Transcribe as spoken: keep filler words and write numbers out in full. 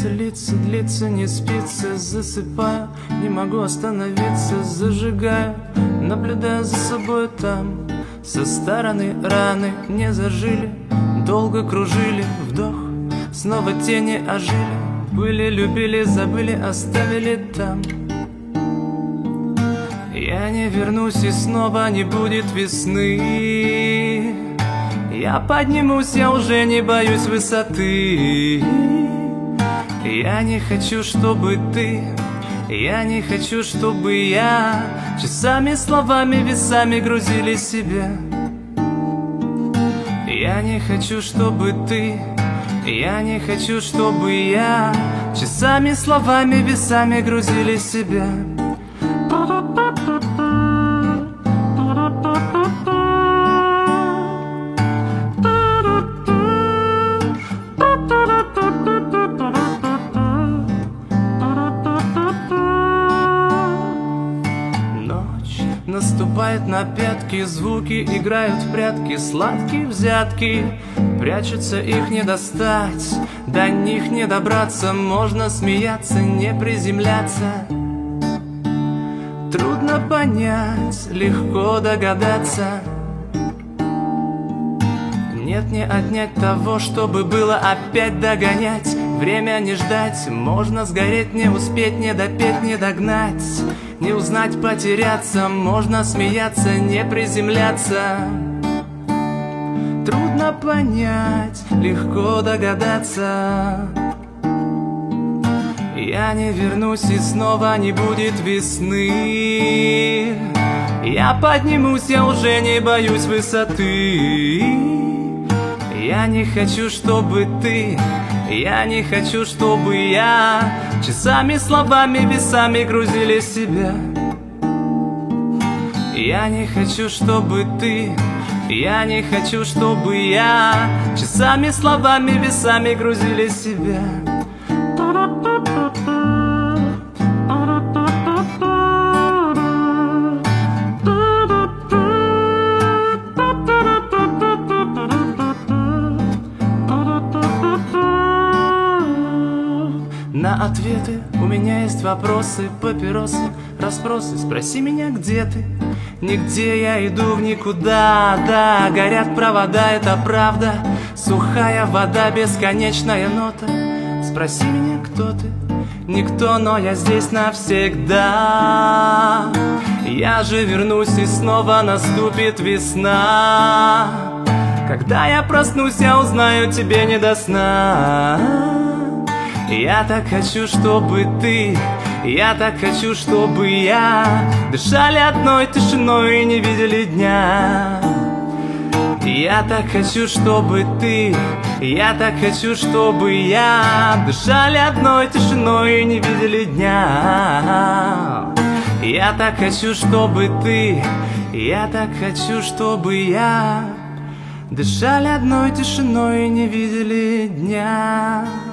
Длится, длится, длится, не спится. Засыпаю, не могу остановиться. Зажигаю, наблюдаю за собой там. Со стороны раны не зажили. Долго кружили, вдох, снова тени ожили. Были, любили, забыли, оставили там. Я не вернусь, и снова не будет весны. Я поднимусь, я уже не боюсь высоты. Я не хочу, чтобы ты, я не хочу, чтобы я часами, словами, весами грузили себя. Я не хочу, чтобы ты, я не хочу, чтобы я часами, словами, весами грузили себя. Наступает на пятки, звуки играют в прятки, сладкие взятки, прячутся, их не достать, до них не добраться. Можно смеяться, не приземляться. Трудно понять, легко догадаться. Нет, не отнять того, чтобы было опять догонять. Время не ждать, можно сгореть, не успеть, не допеть, не догнать. Не узнать, потеряться, можно смеяться, не приземляться. Трудно понять, легко догадаться. Я не вернусь, и снова не будет весны. Я поднимусь, я уже не боюсь высоты. Я не хочу, чтобы ты, я не хочу, чтобы я часами, словами, весами грузили себя. Я не хочу, чтобы ты, я не хочу, чтобы я часами, словами, весами грузили себя. На ответы у меня есть вопросы, папиросы, расспросы. Спроси меня, где ты? Нигде, я иду в никуда. Да, горят провода, это правда. Сухая вода, бесконечная нота. Спроси меня, кто ты? Никто, но я здесь навсегда. Я же вернусь, и снова наступит весна. Когда я проснусь, я узнаю, тебе не до сна. Я так хочу, чтобы ты, я так хочу, чтобы я дышали одной тишиной и не видели дня. Я так хочу, чтобы ты, я так хочу, чтобы я дышали одной тишиной и не видели дня. Я так хочу, чтобы ты, я так хочу, чтобы я дышали одной тишиной и не видели дня.